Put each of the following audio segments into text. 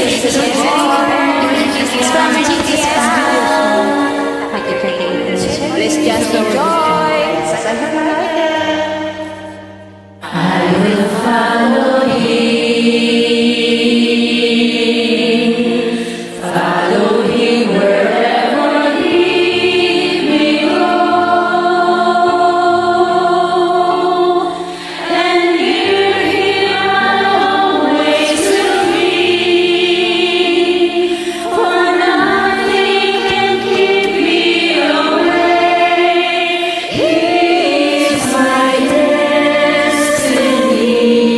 Let's just enjoy. I will follow him wherever he may go, and near him I'll always be, for nothing can keep me away. He is my destiny.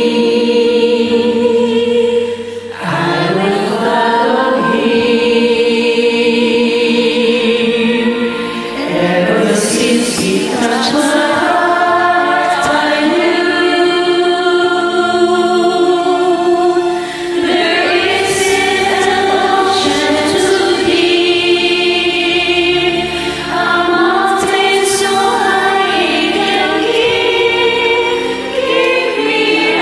I will follow him. Ever since he touched my heart, I knew there isn't an ocean too deep, a mountain so high it can keep me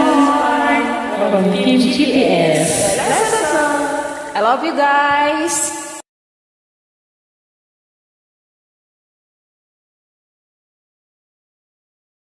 From Team GPS. I love you guys.